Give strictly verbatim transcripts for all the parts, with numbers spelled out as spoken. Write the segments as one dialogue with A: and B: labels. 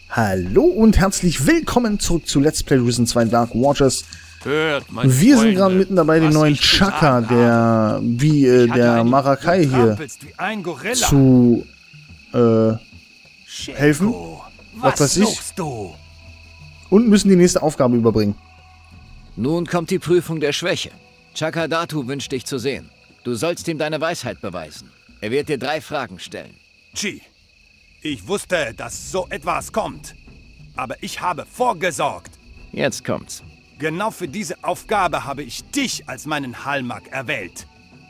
A: Hallo und herzlich willkommen zurück zu Let's Play Risen zwei Dark Waters.
B: Hört, meine
A: Wir
B: Freunde,
A: sind gerade mitten dabei, den neuen Chaka, der wie äh, der Marakai hier zu äh, helfen. Was weiß ich. Und müssen die nächste Aufgabe überbringen.
C: Nun kommt die Prüfung der Schwäche. Chaka Datu wünscht dich zu sehen. Du sollst ihm deine Weisheit beweisen. Er wird dir drei Fragen stellen.
B: Chi, ich wusste, dass so etwas kommt. Aber ich habe vorgesorgt.
C: Jetzt kommt's.
B: Genau für diese Aufgabe habe ich dich als meinen Halmak erwählt.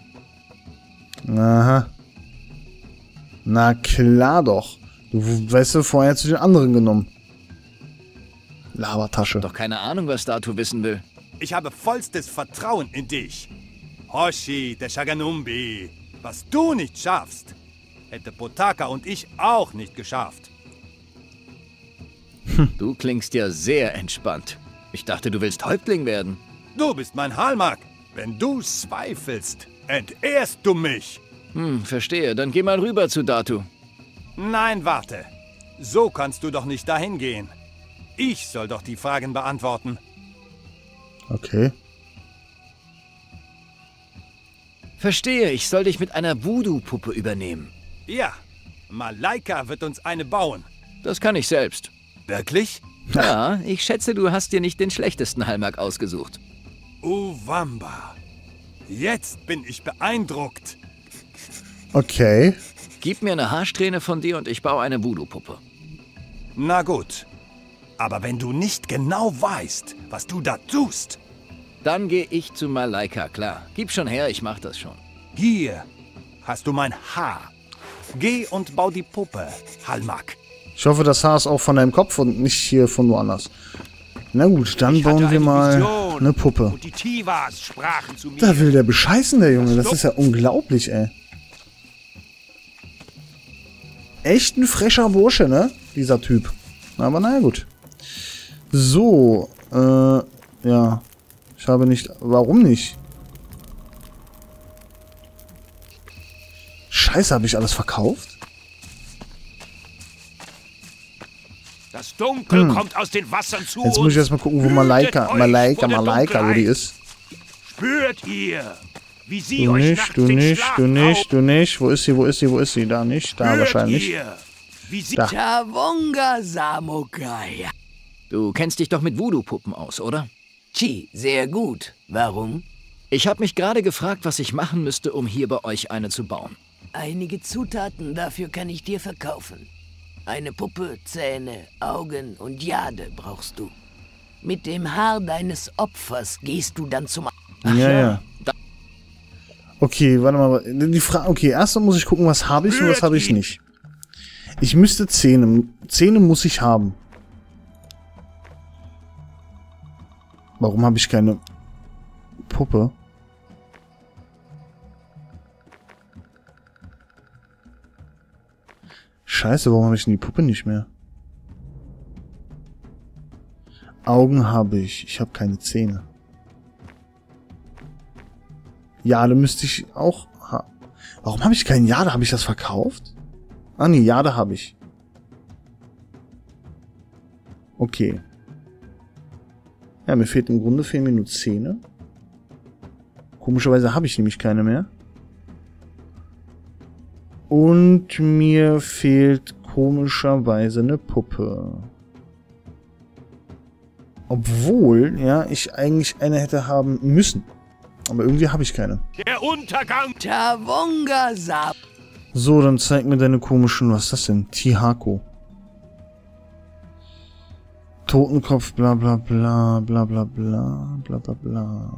A: Aha. Na klar doch. Du weißt du, vorher zu den anderen genommen. Labertasche.
C: Doch keine Ahnung, was Datu wissen will.
B: Ich habe vollstes Vertrauen in dich. Hoshi, der Shaganumbi. Was du nicht schaffst, hätte Potaka und ich auch nicht geschafft.
C: Du klingst ja sehr entspannt. Ich dachte, du willst Häuptling werden.
B: Du bist mein Halmak. Wenn du zweifelst, entehrst du mich.
C: Hm, verstehe. Dann geh mal rüber zu Datu.
B: Nein, warte. So kannst du doch nicht dahin gehen. Ich soll doch die Fragen beantworten.
A: Okay.
C: Verstehe, ich soll dich mit einer Voodoo-Puppe übernehmen.
B: Ja, Malaika wird uns eine bauen.
C: Das kann ich selbst.
B: Wirklich?
C: Ja, ich schätze, du hast dir nicht den schlechtesten Halmak ausgesucht.
B: Uwamba. Jetzt bin ich beeindruckt.
A: Okay.
C: Gib mir eine Haarsträhne von dir und ich baue eine Voodoo-Puppe.
B: Na gut. Aber wenn du nicht genau weißt, was du da tust...
C: Dann gehe ich zu Malaika, klar. Gib schon her, ich mach das schon.
B: Hier hast du mein Haar. Geh und bau die Puppe, Halmak.
A: Ich hoffe, das Haar ist auch von deinem Kopf und nicht hier von woanders. Na gut, dann
B: Ich
A: bauen
B: hatte
A: wir
B: eine
A: mal
B: Vision
A: eine Puppe.
B: Und die Tivas sprachen zu mir.
A: Da will der bescheißen, der Junge. Das ist ja unglaublich, ey. Echt ein frecher Bursche, ne? Dieser Typ. Aber naja, gut. So, äh, ja. Ich habe nicht... Warum nicht? Scheiße, habe ich alles verkauft?
B: Das Dunkel
A: Hm.
B: kommt aus den Wassern zu
A: Jetzt
B: uns.
A: muss ich erstmal gucken, wo
B: Hütet
A: Malaika,
B: euch
A: Malaika,
B: vor der
A: Malaika, wo die
B: Dunkelheit.
A: ist.
B: Spürt ihr, wie sie
A: Du
B: euch
A: nicht,
B: nachts
A: du
B: den
A: nicht,
B: Schlaf
A: du nicht,
B: rauben?
A: du nicht. Wo ist sie, wo ist sie, wo ist sie? Da nicht, da
B: Spürt
A: wahrscheinlich.
B: ihr, wie sie
A: Da.
D: Tawonga Samukai.
C: Du kennst dich doch mit Voodoo-Puppen aus, oder?
D: Chi, sehr gut. Warum?
C: Ich habe mich gerade gefragt, was ich machen müsste, um hier bei euch eine zu bauen.
D: Einige Zutaten dafür kann ich dir verkaufen. Eine Puppe, Zähne, Augen und Jade brauchst du. Mit dem Haar deines Opfers gehst du dann zum...
A: Ja, ja.
C: Da-
A: Okay, warte mal. Die Frage. Okay, erst muss ich gucken, was habe ich und was habe ich nicht. Ich müsste Zähne. Zähne muss ich haben. Warum habe ich keine Puppe? Scheiße, warum habe ich denn die Puppe nicht mehr? Augen habe ich. Ich habe keine Zähne. Jade müsste ich auch haben. Warum habe ich keinen Jade? Habe ich das verkauft? Ah nee, Jade habe ich. Okay. Ja, mir fehlt im Grunde fehlen mir nur Zähne. Komischerweise habe ich nämlich keine mehr. Und mir fehlt komischerweise eine Puppe. Obwohl, ja, ich eigentlich eine hätte haben müssen. Aber irgendwie habe ich keine.
B: Der Untergang.
D: Tawonga Sam...
A: So, dann zeig mir deine komischen... Was ist das denn? Tihako. Totenkopf, bla bla bla, bla bla bla, bla bla bla.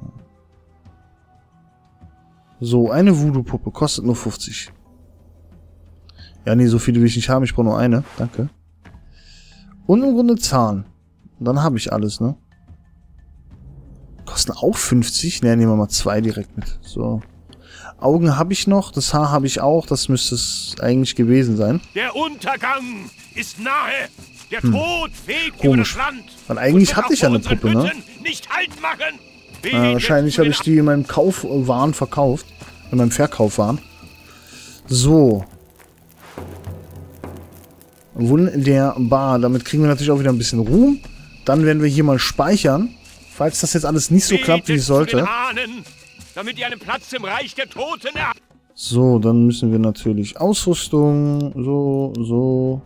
A: So, eine Voodoo-Puppe kostet nur fünfzig. Ja, nee, so viele will ich nicht haben. Ich brauche nur eine. Danke. Und im Grunde Zahn. Dann habe ich alles, ne? Kosten auch fünfzig? Ne, nehmen wir mal zwei direkt mit. So. Augen habe ich noch. Das Haar habe ich auch. Das müsste es eigentlich gewesen sein.
B: Der Untergang ist nahe. Der Tod fegt über
A: Komisch.
B: das Land.
A: Weil eigentlich
B: und wird
A: hatte ich ja
B: auch
A: eine
B: vor unseren
A: Puppe, ne?
B: Hütten nicht Halt machen.
A: Äh, wahrscheinlich habe ich die in meinem Kaufwahn verkauft. In meinem Verkaufwahn. So. Wunderbar. Damit kriegen wir natürlich auch wieder ein bisschen Ruhm. Dann werden wir hier mal speichern. Falls das jetzt alles nicht so klappt, wie es sollte.
E: Damit ihr einen Platz im Reich der Toten habt.
A: So, dann müssen wir natürlich Ausrüstung. So, so.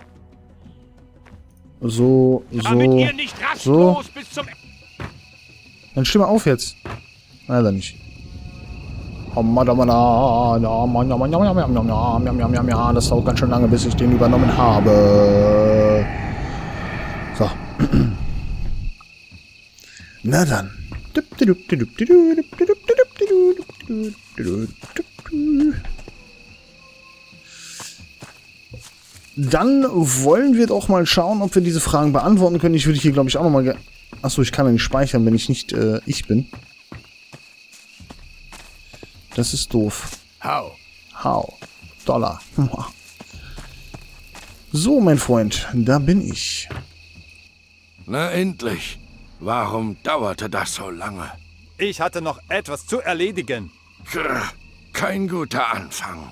A: So,
E: Damit
A: so.
E: ihr nicht rastlos
A: So.
E: bis zum
A: Dann steh mal auf jetzt. Na, dann nicht. Das dauert ganz schön lange, bis ich den übernommen habe. So. Na dann. Dann wollen wir doch mal schauen, ob wir diese Fragen beantworten können. Ich würde hier, glaube ich, auch noch mal... Achso, ich kann ja nicht speichern, wenn ich nicht äh, ich bin. Das ist doof.
E: Hau.
A: Hau. Dollar. So, mein Freund, da bin ich.
F: Na endlich. Warum dauerte das so lange?
B: Ich hatte noch etwas zu erledigen.
F: Grr, kein guter Anfang.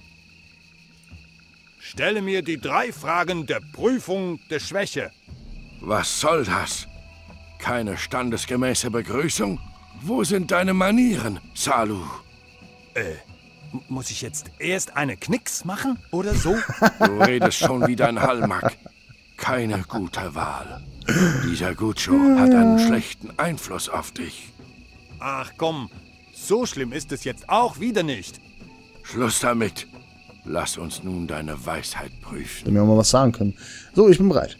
B: Stelle mir die drei Fragen der Prüfung der Schwäche.
F: Was soll das? Keine standesgemäße Begrüßung? Wo sind deine Manieren, Salu?
B: Äh, muss ich jetzt erst eine Knicks machen oder so?
F: Du redest schon wie dein Hallmack. Keine gute Wahl. Dieser Gucho hat einen schlechten Einfluss auf dich.
B: Ach komm, so schlimm ist es jetzt auch wieder nicht.
F: Schluss damit. Lass uns nun deine Weisheit prüfen.
A: Wenn wir mal was sagen können. So, ich bin bereit.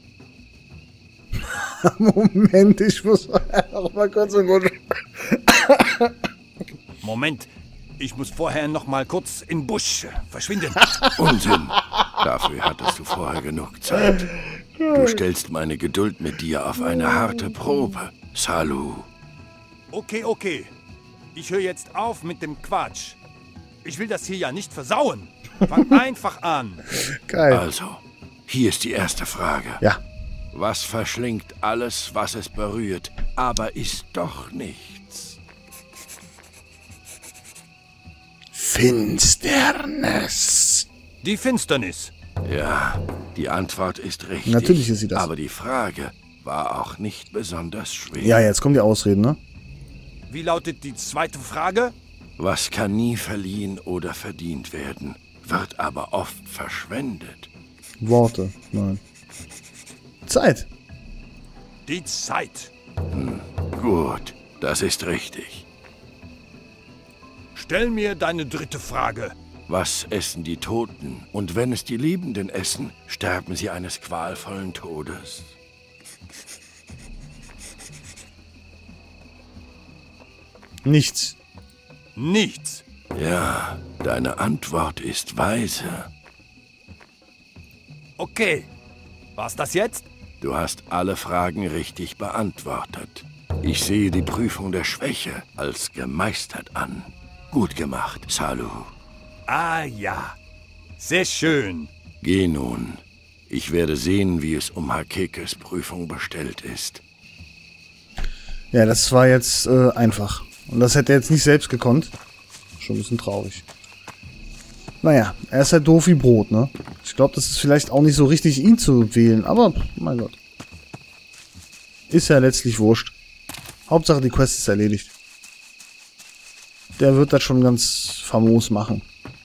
A: Moment, ich muss noch mal kurz und gut.
B: Moment, ich muss vorher noch mal kurz in den Busch verschwinden.
F: Unsinn. Dafür hattest du vorher genug Zeit. Du stellst meine Geduld mit dir auf eine harte Probe, Salu.
B: Okay, okay. Ich höre jetzt auf mit dem Quatsch. Ich will das hier ja nicht versauen. Fang einfach an.
A: Geil.
F: Also, hier ist die erste Frage.
A: Ja.
F: Was verschlingt alles, was es berührt, aber ist doch nichts?
A: Finsternis.
B: Die Finsternis.
F: Ja, die Antwort ist richtig.
A: Natürlich ist sie das.
F: Aber die Frage war auch nicht besonders schwer.
A: Ja, jetzt kommen die Ausreden, ne?
B: Wie lautet die zweite Frage?
F: Was kann nie verliehen oder verdient werden, wird aber oft verschwendet.
A: Worte, nein. Zeit.
B: Die Zeit.
F: Hm, gut, das ist richtig.
B: Stell mir deine dritte Frage.
F: Was essen die Toten? Und wenn es die Liebenden essen, sterben sie eines qualvollen Todes.
A: Nichts.
B: Nichts.
F: Ja, deine Antwort ist weise.
B: Okay. War's das jetzt?
F: Du hast alle Fragen richtig beantwortet. Ich sehe die Prüfung der Schwäche als gemeistert an. Gut gemacht, Salu.
B: Ah ja. Sehr schön.
F: Geh nun. Ich werde sehen, wie es um Hakekes Prüfung bestellt ist.
A: Ja, das war jetzt äh, einfach. Und das hätte er jetzt nicht selbst gekonnt. Schon ein bisschen traurig. Naja, er ist halt doof wie Brot, ne? Ich glaube, das ist vielleicht auch nicht so richtig, ihn zu wählen. Aber, mein Gott. Ist ja letztlich wurscht. Hauptsache, die Quest ist erledigt. Der wird das schon ganz famos machen.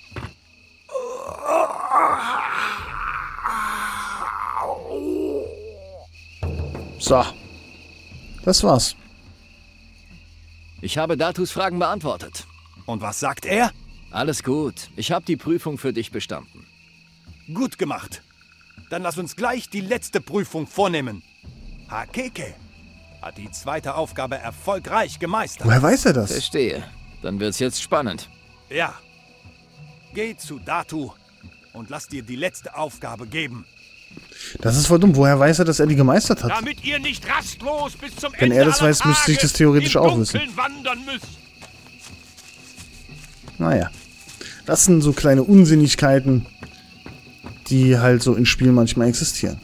A: So. Das war's.
C: Ich habe Datus Fragen beantwortet.
B: Und was sagt er?
C: Alles gut. Ich habe die Prüfung für dich bestanden.
B: Gut gemacht. Dann lass uns gleich die letzte Prüfung vornehmen. Hakeke hat die zweite Aufgabe erfolgreich gemeistert.
A: Woher weiß er das?
C: Verstehe. Dann wird's jetzt spannend.
B: Ja. Geh zu Datu und lass dir die letzte Aufgabe geben.
A: Das ist voll dumm. Woher weiß er, dass er die gemeistert hat?
E: Damit ihr nicht rastlos bis zum
A: Wenn
E: Ende
A: er das
E: aller
A: weiß, müsste ich
E: Tage
A: das theoretisch
E: im
A: auch wissen.
E: Dunkeln wandern müsst.
A: Naja. Das sind so kleine Unsinnigkeiten, die halt so in Spielen manchmal existieren.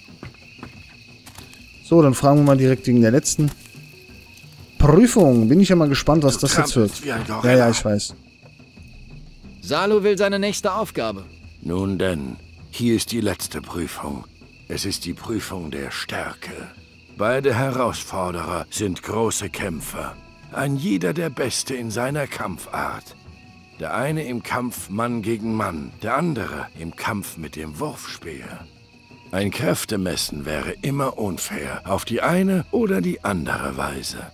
A: So, dann fragen wir mal direkt wegen der letzten Prüfung. Bin ich ja mal gespannt, was
F: Du
A: das jetzt wird.
F: trampelst wie ein
A: Ja,
F: Gorilla.
A: ja, ich weiß.
C: Salu will seine nächste Aufgabe.
F: Nun denn, Hier ist die letzte Prüfung. Es ist die Prüfung der Stärke. Beide Herausforderer sind große Kämpfer. Ein jeder der Beste in seiner Kampfart. Der eine im Kampf Mann gegen Mann, der andere im Kampf mit dem Wurfspeer. Ein Kräftemessen wäre immer unfair, auf die eine oder die andere Weise.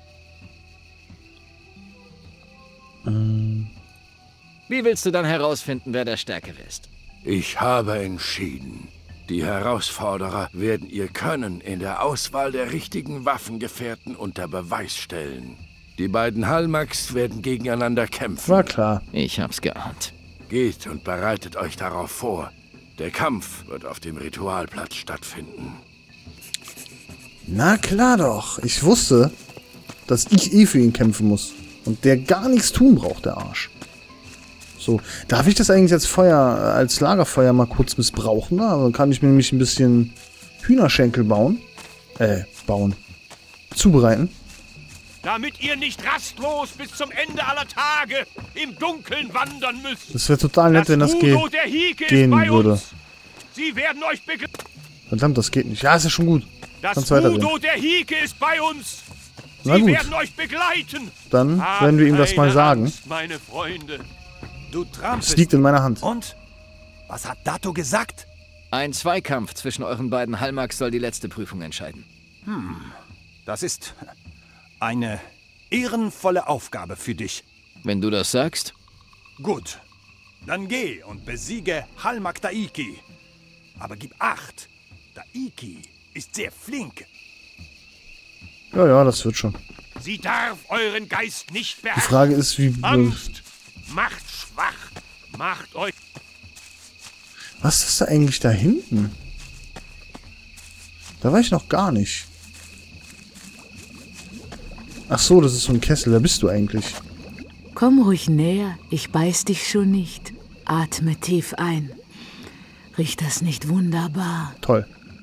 C: Wie willst du dann herausfinden, wer der Stärkere ist?
F: Ich habe entschieden. Die Herausforderer werden ihr Können in der Auswahl der richtigen Waffengefährten unter Beweis stellen. Die beiden Hallmachs werden gegeneinander kämpfen.
A: War klar.
C: Ich hab's geahnt.
F: Geht und bereitet euch darauf vor. Der Kampf wird auf dem Ritualplatz stattfinden.
A: Na klar doch. Ich wusste, dass ich eh für ihn kämpfen muss. Und der gar nichts tun braucht, der Arsch. So, darf ich das eigentlich als Feuer, als Lagerfeuer mal kurz missbrauchen? Da? Also kann ich mir nämlich ein bisschen Hühnerschenkel bauen. Äh, bauen. Zubereiten.
E: Damit ihr nicht rastlos bis zum Ende aller Tage im Dunkeln wandern müsst.
A: Das wäre total nett, wenn das ge gehen würde.
E: Sie werden euch begleiten.
A: Verdammt, das geht nicht. Ja, ist ja schon gut.
E: Das
A: Kannst weitergehen.
E: Udo der Hike ist bei uns. Sie
A: Na gut.
E: werden euch begleiten.
A: Dann
E: Habt
A: werden wir ihm das mal
E: keine
A: sagen.
E: Angst, meine Freunde.
B: Du trampelst.
A: Es liegt in meiner Hand.
B: Und? Was hat Dato gesagt?
C: Ein Zweikampf zwischen euren beiden Hallmachs soll die letzte Prüfung entscheiden.
B: Hm, das ist eine ehrenvolle Aufgabe für dich.
C: Wenn du das sagst.
B: Gut, dann geh und besiege Hallmach Daiki. Aber gib acht, Daiki ist sehr flink.
A: Ja, ja, das wird schon.
E: Sie darf euren Geist nicht
A: Die
E: beherrschen.
A: Frage ist, wie...
E: Angst macht schwach. Macht euch...
A: Was ist da eigentlich da hinten? Da war ich noch gar nicht. Ach so, das ist so ein Kessel. Wer bist du eigentlich?
D: Komm ruhig näher, ich beiß dich schon nicht. Atme tief ein. Riecht das nicht wunderbar?
A: Toll.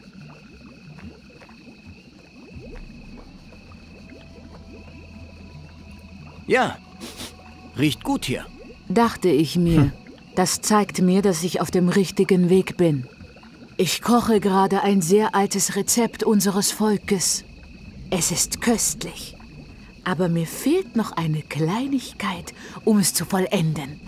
C: Ja, riecht gut hier.
D: Dachte ich mir. Das zeigt mir, dass ich auf dem richtigen Weg bin. Ich koche gerade ein sehr altes Rezept unseres Volkes. Es ist köstlich. Aber mir fehlt noch eine Kleinigkeit, um es zu vollenden.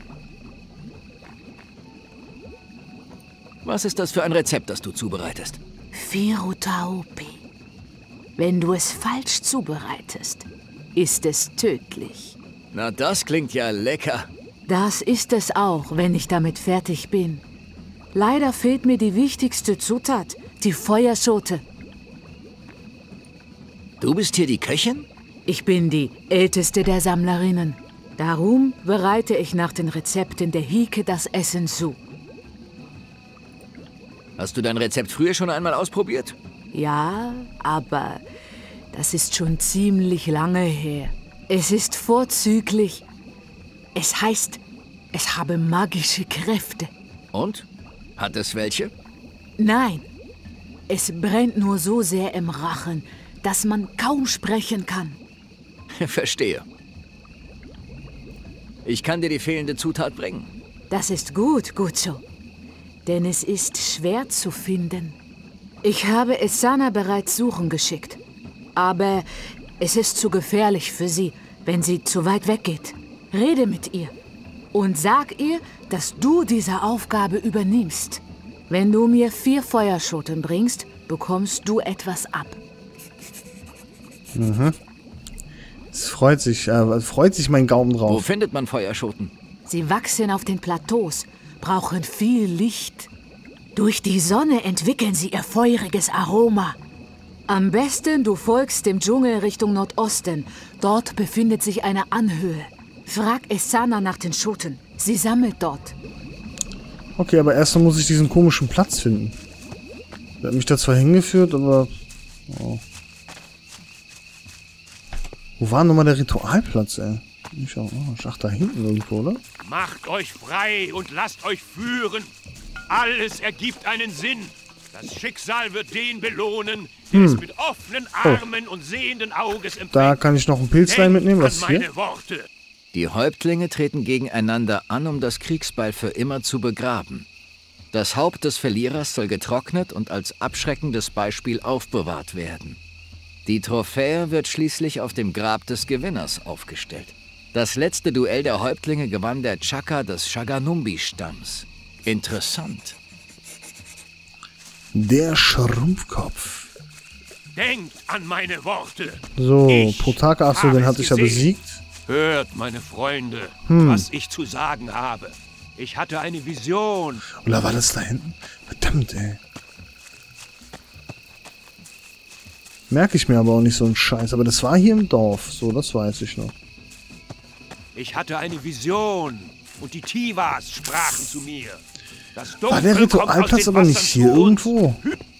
C: Was ist das für ein Rezept, das du zubereitest?
D: Firutaopi. Wenn du es falsch zubereitest, ist es tödlich.
C: Na, das klingt ja lecker.
D: Das ist es auch, wenn ich damit fertig bin. Leider fehlt mir die wichtigste Zutat, die Feuerschote.
C: Du bist hier die Köchin?
D: Ich bin die älteste der Sammlerinnen. Darum bereite ich nach den Rezepten der Hike das Essen zu.
C: Hast du dein Rezept früher schon einmal ausprobiert?
D: Ja, aber das ist schon ziemlich lange her. Es ist vorzüglich. Es heißt, es habe magische Kräfte.
C: Und? Hat es welche?
D: Nein, es brennt nur so sehr im Rachen, dass man kaum sprechen kann.
C: Verstehe. Ich kann dir die fehlende Zutat bringen.
D: Das ist gut, Gucho. Denn es ist schwer zu finden. Ich habe Esana bereits suchen geschickt. Aber es ist zu gefährlich für sie, wenn sie zu weit weggeht. Rede mit ihr und sag ihr, dass du diese Aufgabe übernimmst. Wenn du mir vier Feuerschoten bringst, bekommst du etwas ab.
A: Mhm. Es freut sich, äh, freut sich mein Gaumen drauf.
C: Wo findet man Feuerschoten?
D: Sie wachsen auf den Plateaus, brauchen viel Licht. Durch die Sonne entwickeln sie ihr feuriges Aroma. Am besten du folgst dem Dschungel Richtung Nordosten. Dort befindet sich eine Anhöhe. Frag Esana nach den Schoten. Sie sammelt dort.
A: Okay, aber erstmal muss ich diesen komischen Platz finden. Der hat mich da zwar hingeführt, aber... Oh. Wo war nochmal der Ritualplatz, ey? Ich auch, oh, ach, da hinten irgendwo, oder?
E: Macht euch frei und lasst euch führen. Alles ergibt einen Sinn. Das Schicksal wird den belohnen, der es mit offenen Armen oh. und sehenden Auges empfängt.
A: Da kann ich noch ein Pilzlein mitnehmen. Was ist hier?
E: Meine Worte.
C: Die Häuptlinge treten gegeneinander an, um das Kriegsbeil für immer zu begraben. Das Haupt des Verlierers soll getrocknet und als abschreckendes Beispiel aufbewahrt werden. Die Trophäe wird schließlich auf dem Grab des Gewinners aufgestellt. Das letzte Duell der Häuptlinge gewann der Chaka des Shaganumbi-Stamms. Interessant.
A: Der Schrumpfkopf.
E: Denkt an meine Worte.
A: So,
E: Ich
A: Potaka, achso,
E: habe
A: den
E: es
A: hatte ich ja
E: gesehen.
A: besiegt.
E: Hört, meine Freunde,
A: Hm.
E: was ich zu sagen habe. Ich hatte eine Vision.
A: Oder war das da hinten? Verdammt, ey. Merke ich mir aber auch nicht so einen Scheiß. Aber das war hier im Dorf. So, das weiß ich noch.
E: Ich hatte eine Vision. Und die Tivas sprachen zu mir. Das
A: War
E: Dunkel
A: der
E: kommt aus
A: Ritualplatz
E: den
A: aber nicht
E: Wassern
A: hier
E: zu uns.
A: irgendwo?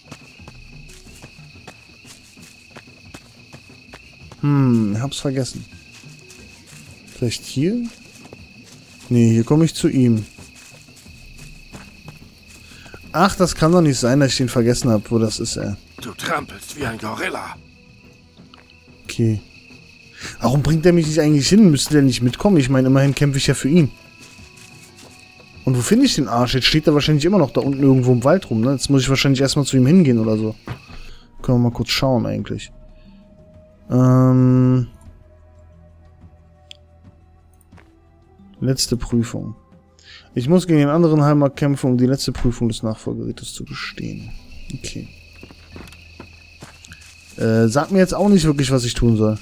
A: Hm, ich hab's vergessen. Vielleicht hier? Nee, hier komme ich zu ihm. Ach, das kann doch nicht sein, dass ich den vergessen habe, wo das ist, ey.
F: Du trampelst wie ein Gorilla.
A: Okay. Warum bringt er mich nicht eigentlich hin? Müsste der nicht mitkommen? Ich meine, immerhin kämpfe ich ja für ihn. Und wo finde ich den Arsch? Jetzt steht er wahrscheinlich immer noch da unten irgendwo im Wald rum, ne? Jetzt muss ich wahrscheinlich erstmal zu ihm hingehen oder so. Können wir mal kurz schauen eigentlich. Ähm... Letzte Prüfung. Ich muss gegen den anderen Heimer kämpfen, um die letzte Prüfung des Nachfolgeritters zu bestehen. Okay. Äh, sag mir jetzt auch nicht wirklich, was ich tun soll.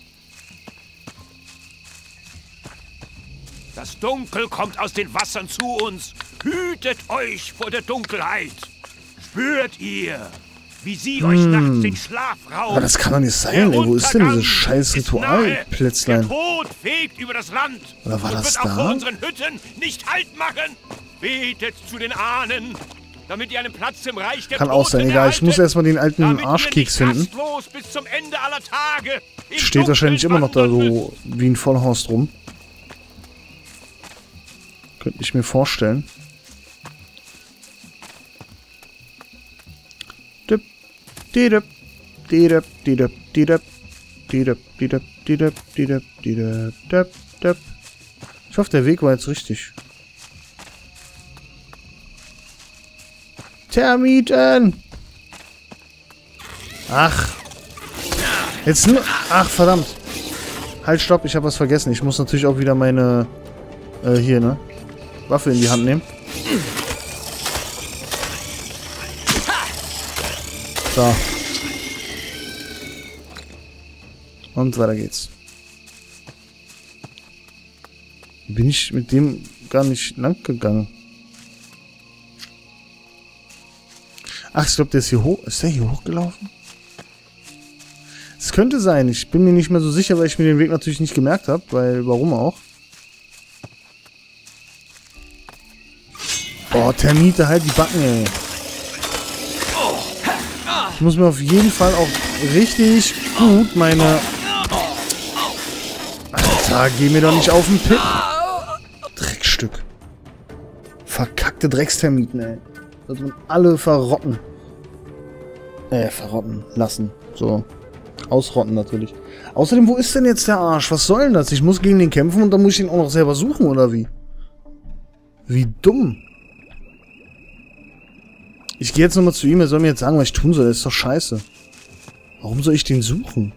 E: Das Dunkel kommt aus den Wassern zu uns. Hütet euch vor der Dunkelheit. Spürt ihr, wie sie euch nachts den Schlaf raubt.
A: Aber das kann doch nicht sein, ey. Wo ist denn dieses scheiß Ritualplätzlein?
E: Der Tod fegt über das Land.
A: Oder war
E: und
A: das
E: wird auch
A: da?
E: vor unseren Hütten nicht Halt machen. Betet zu den Ahnen, damit ihr einen Platz im Reich der
A: Kann auch sein,
E: Toten
A: egal. Ich muss
E: erhaltet,
A: erstmal den alten
E: damit ihr
A: Arschkeks
E: nicht
A: finden.
E: rastlos bis zum Ende aller Tage im
A: Steht wahrscheinlich immer
E: Dunkeln
A: noch da
E: wandern
A: so wie ein Vollhorst rum. Könnte ich mir vorstellen. Dip, didip, didip, didip, didip, didip, didip, didip, didip, didip, dip, dip. Ich hoffe, der Weg war jetzt richtig. Termiten! Ach. Jetzt nur... Ach, verdammt. Halt, stopp, ich habe was vergessen. Ich muss natürlich auch wieder meine... Äh, hier, ne? Waffe in die Hand nehmen. So. Und weiter geht's. Bin ich mit dem gar nicht lang gegangen? Ach, ich glaube, der ist hier hoch. Ist der hier hochgelaufen? Es könnte sein. Ich bin mir nicht mehr so sicher, weil ich mir den Weg natürlich nicht gemerkt habe. Weil, warum auch? Boah, Termite, halt die Backen, ey. Ich muss mir auf jeden Fall auch richtig gut meine... Alter, geh mir doch nicht auf den Pip. Dreckstück. Verkackte Dreckstermiten, ey. Sollte man alle verrotten. Äh, verrotten lassen. So. Ausrotten natürlich. Außerdem, wo ist denn jetzt der Arsch? Was soll denn das? Ich muss gegen den kämpfen und dann muss ich ihn auch noch selber suchen, oder wie? Wie dumm. Ich gehe jetzt nochmal zu ihm, er soll mir jetzt sagen, was ich tun soll. Das ist doch scheiße. Warum soll ich den suchen?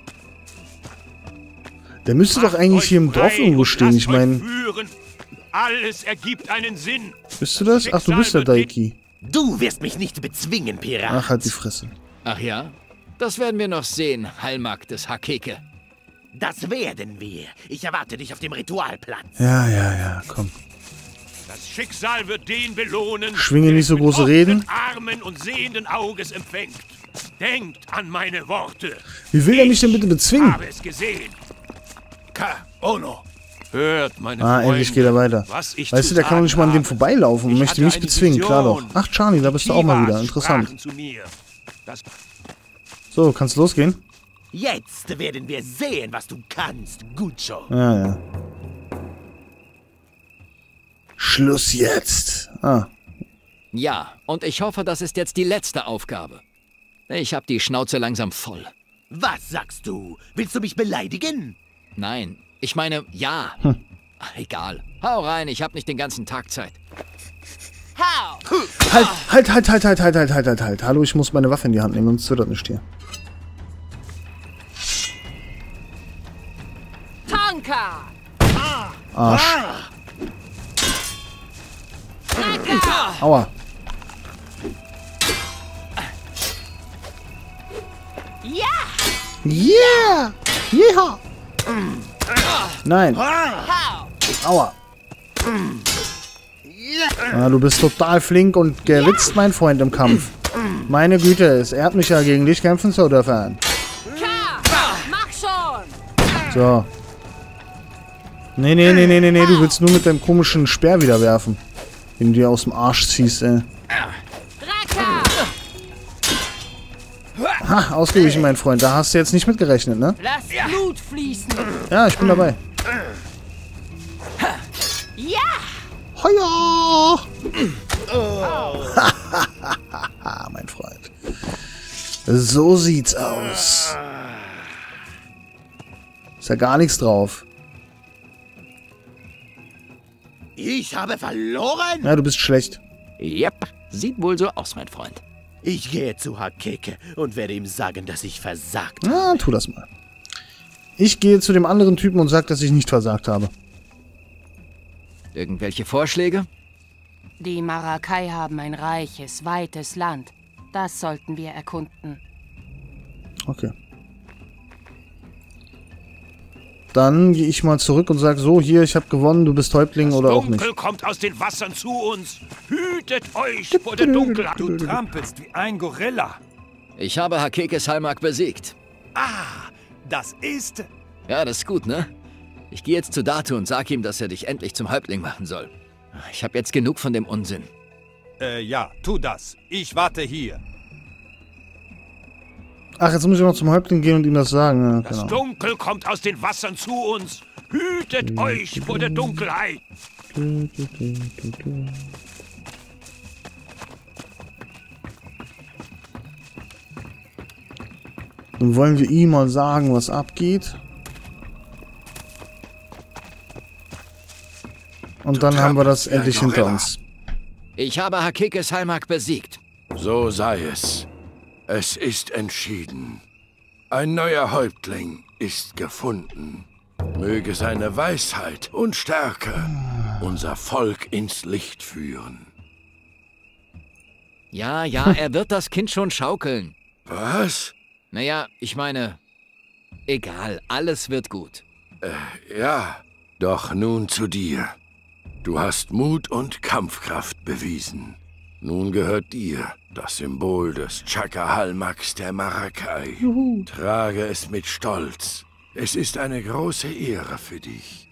A: Der müsste doch eigentlich hier im Dorf irgendwo stehen. Ich meine...
E: Alles ergibt einen Sinn.
A: Bist du das? Ach, du bist der Daiki.
G: Du wirst mich nicht bezwingen, Pirat.
A: Ach, halt die Fresse.
C: Ach ja? Das werden wir noch sehen, Halmak des Hakeke.
G: Das werden wir. Ich erwarte dich auf dem Ritualplatz.
A: Ja, ja, ja, komm.
E: Das Schicksal wird den belohnen,
A: Schwinge
E: der
A: nicht
E: es
A: so
E: mit
A: große
E: offenen
A: Reden.
E: Armen und sehenden Auges empfängt. Denkt an meine Worte.
A: Wie will er mich denn bitte
E: Ich
A: bezwingen?
E: habe es gesehen.
B: Ka Ono.
E: Hört, meine
A: Ah,
E: Freunde,
A: endlich geht er weiter.
E: was ich
A: Weißt
E: zu
A: du, der kann doch nicht mal an dem
E: sagen
A: vorbeilaufen und
E: habe.
A: möchte
E: Ich
A: mich
E: hatte eine
A: bezwingen. Klar doch.
E: Vision.
A: Ach, Charlie, da bist du auch mal wieder.
E: Tivas
A: Interessant.
E: sprachen zu mir. Das
A: So, kannst losgehen?
G: Jetzt werden wir sehen, was du kannst, Gucho.
A: Ja, ja. Schluss jetzt. Ah.
C: Ja, und ich hoffe, das ist jetzt die letzte Aufgabe. Ich habe die Schnauze langsam voll.
G: Was sagst du? Willst du mich beleidigen?
C: Nein, ich meine, ja.
A: Hm.
C: Ach, egal. Hau rein, ich habe nicht den ganzen Tag Zeit.
A: Halt, halt, halt, halt, halt, halt, halt, halt, halt, halt. Hallo, ich muss meine Waffe in die Hand nehmen, sonst wird das nicht hier.
D: Tanka!
A: Arsch. Aua.
D: Ja!
A: Yeah! Yeehaw! Nein. Aua. Ja, du bist total flink und geritzt, mein Freund, im Kampf. Meine Güte, es ehrt mich ja, gegen dich kämpfen zu dürfen.
D: Mach schon!
A: So. Nee, nee, nee, nee, nee, nee, du willst nur mit deinem komischen Speer wieder werfen. Den du dir aus dem Arsch ziehst, ey. Ha, ausgewichen, mein Freund. Da hast du jetzt nicht mitgerechnet, ne?
D: Lass Blut fließen.
A: Ja, ich bin dabei.
D: Ja!
A: Heuer! Mein Freund. So sieht's aus. Ist ja gar nichts drauf.
G: Ich habe verloren?
A: Ja, du bist schlecht.
C: Yep, sieht wohl so aus, mein Freund.
G: Ich gehe zu Hakeke und werde ihm sagen, dass ich versagt
A: Na,
G: habe.
A: tu das mal. Ich gehe zu dem anderen Typen und sag, dass ich nicht versagt habe.
C: Irgendwelche Vorschläge?
H: Die Marakai haben ein reiches, weites Land. Das sollten wir erkunden.
A: Okay. Dann gehe ich mal zurück und sag so, hier, ich habe gewonnen, du bist Häuptling oder auch nicht.
E: Das Dunkel kommt aus den Wassern zu uns. Hütet euch vor der Dunkelheit.
B: Du trampelst wie ein Gorilla.
C: Ich habe Hakekes Halmak besiegt.
B: Ah, das ist...
C: Ja, das ist gut, ne? Ich gehe jetzt zu Datu und sag ihm, dass er dich endlich zum Häuptling machen soll. Ich habe jetzt genug von dem Unsinn.
B: Äh, ja, tu das. Ich warte hier.
A: Ach, jetzt muss ich noch zum Häuptling gehen und ihm das sagen. Ja,
E: Das
A: genau.
E: Dunkel kommt aus den Wassern zu uns. Hütet euch vor der Dunkelheit.
A: Dann wollen wir ihm mal sagen, was abgeht. Und dann haben wir das endlich hinter uns.
C: Ich habe Hakekes Halmak besiegt.
F: So sei es. Es ist entschieden. Ein neuer Häuptling ist gefunden. Möge seine Weisheit und Stärke unser Volk ins Licht führen.
C: Ja, ja, er wird das Kind schon schaukeln.
F: Was?
C: Naja, ich meine, egal, alles wird gut.
F: Ja, doch nun zu dir. Du hast Mut und Kampfkraft bewiesen. Nun gehört dir das Symbol des Chaka Halmaks der Marakai.
A: Juhu.
F: Trage es mit Stolz. Es ist eine große Ehre für dich.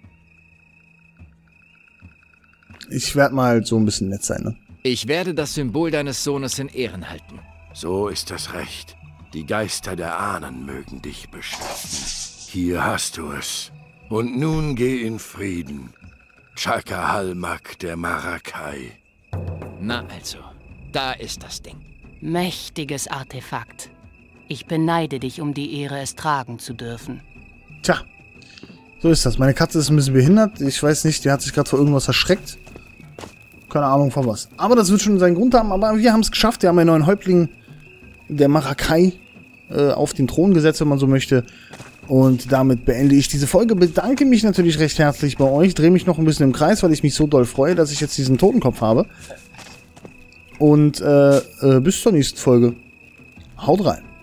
A: Ich werde mal so ein bisschen nett sein, ne?
C: Ich werde das Symbol deines Sohnes in Ehren halten.
F: So ist das Recht. Die Geister der Ahnen mögen dich beschützen. Hier hast du es. Und nun geh in Frieden. Chaka Halmak der Marakai.
C: Na also, da ist das Ding.
H: Mächtiges Artefakt. Ich beneide dich um die Ehre, es tragen zu dürfen.
A: Tja, so ist das. Meine Katze ist ein bisschen behindert. Ich weiß nicht, die hat sich gerade vor irgendwas erschreckt. Keine Ahnung von was. Aber das wird schon seinen Grund haben. Aber wir haben es geschafft. Wir haben einen neuen Häuptling der Marakai äh, auf den Thron gesetzt, wenn man so möchte. Und damit beende ich diese Folge. Bedanke mich natürlich recht herzlich bei euch. Drehe mich noch ein bisschen im Kreis, weil ich mich so doll freue, dass ich jetzt diesen Totenkopf habe. Und äh, äh, bis zur nächsten Folge. Haut rein.